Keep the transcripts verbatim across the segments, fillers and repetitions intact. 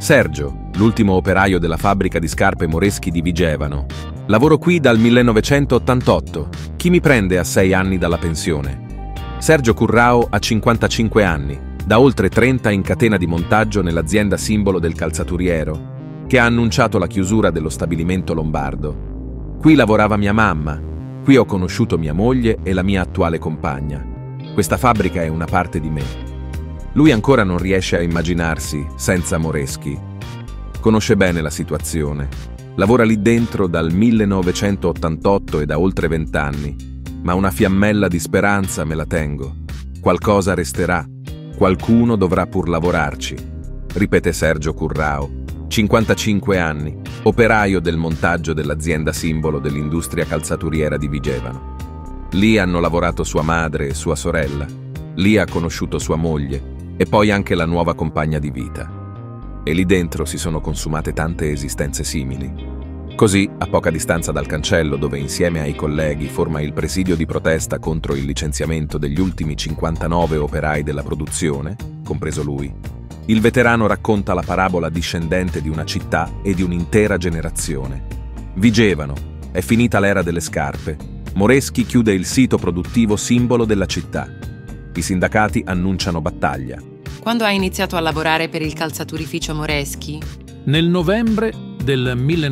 Sergio, l'ultimo operaio della fabbrica di scarpe Moreschi di Vigevano. Lavoro qui dal millenovecentottantotto. Chi mi prende a sei anni dalla pensione? Sergio Currao ha cinquantacinque anni, da oltre trenta in catena di montaggio nell'azienda simbolo del calzaturiero, che ha annunciato la chiusura dello stabilimento lombardo. Qui lavorava mia mamma, qui ho conosciuto mia moglie e la mia attuale compagna. Questa fabbrica è una parte di me. Lui ancora non riesce a immaginarsi senza Moreschi. Conosce bene la situazione. Lavora lì dentro dal millenovecentottantotto e da oltre vent'anni, ma una fiammella di speranza me la tengo. Qualcosa resterà. Qualcuno dovrà pur lavorarci, ripete Sergio Currao, cinquantacinque anni, operaio del montaggio dell'azienda simbolo dell'industria calzaturiera di Vigevano. Lì hanno lavorato sua madre e sua sorella. Lì ha conosciuto sua moglie e poi anche la nuova compagna di vita. E lì dentro si sono consumate tante esistenze simili. Così, a poca distanza dal cancello, dove insieme ai colleghi forma il presidio di protesta contro il licenziamento degli ultimi cinquantanove operai della produzione, compreso lui, il veterano racconta la parabola discendente di una città e di un'intera generazione. Vigevano, è finita l'era delle scarpe. Moreschi chiude il sito produttivo simbolo della città. I sindacati annunciano battaglia. Quando hai iniziato a lavorare per il calzaturificio Moreschi? Nel novembre del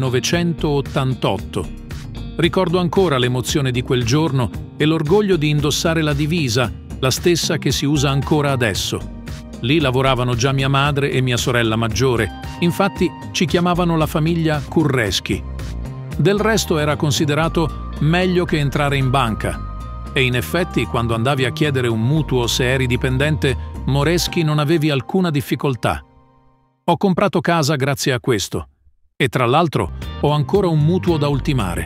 millenovecentottantotto. Ricordo ancora l'emozione di quel giorno e l'orgoglio di indossare la divisa, la stessa che si usa ancora adesso. Lì lavoravano già mia madre e mia sorella maggiore, infatti ci chiamavano la famiglia Curreschi. Del resto era considerato meglio che entrare in banca. E in effetti, quando andavi a chiedere un mutuo se eri dipendente, Moreschi non avevi alcuna difficoltà. Ho comprato casa grazie a questo. E tra l'altro ho ancora un mutuo da ultimare.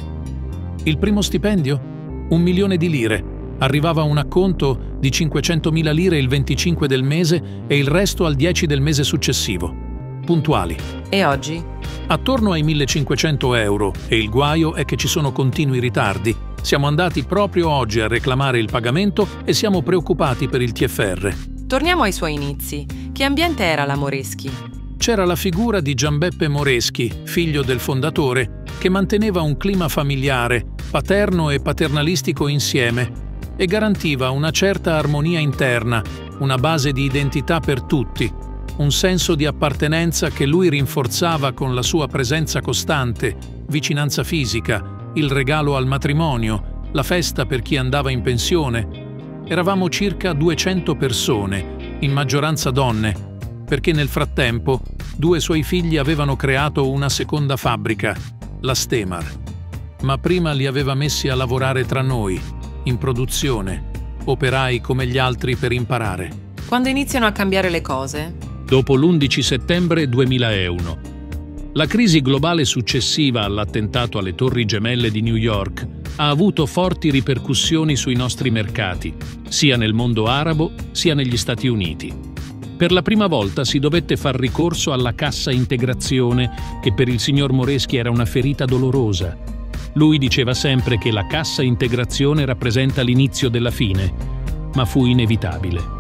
Il primo stipendio? Un milione di lire. Arrivava un acconto di cinquecentomila lire il venticinque del mese e il resto al dieci del mese successivo. Puntuali. E oggi? Attorno ai millecinquecento euro, e il guaio è che ci sono continui ritardi. Siamo andati proprio oggi a reclamare il pagamento e siamo preoccupati per il T F R. Torniamo ai suoi inizi. Che ambiente era la Moreschi? C'era la figura di Giambeppe Moreschi, figlio del fondatore, che manteneva un clima familiare, paterno e paternalistico insieme e garantiva una certa armonia interna, una base di identità per tutti, un senso di appartenenza che lui rinforzava con la sua presenza costante, vicinanza fisica, il regalo al matrimonio, la festa per chi andava in pensione. Eravamo circa duecento persone, in maggioranza donne, perché nel frattempo due suoi figli avevano creato una seconda fabbrica, la Stemar. Ma prima li aveva messi a lavorare tra noi, in produzione, operai come gli altri per imparare. Quando iniziano a cambiare le cose? Dopo l'undici settembre duemilauno. La crisi globale successiva all'attentato alle Torri Gemelle di New York ha avuto forti ripercussioni sui nostri mercati, sia nel mondo arabo sia negli Stati Uniti. Per la prima volta si dovette far ricorso alla cassa integrazione, che per il signor Moreschi era una ferita dolorosa. Lui diceva sempre che la cassa integrazione rappresenta l'inizio della fine, ma fu inevitabile.